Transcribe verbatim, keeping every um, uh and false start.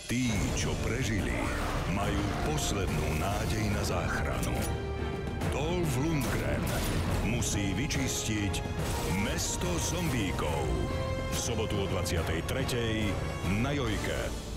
Tí, čo prežili, majú poslednú nádej na záchranu. Dolph Lundgren musí vyčistiť mesto zombíkov. V sobotu o dvadsiatej tretej na Jojke.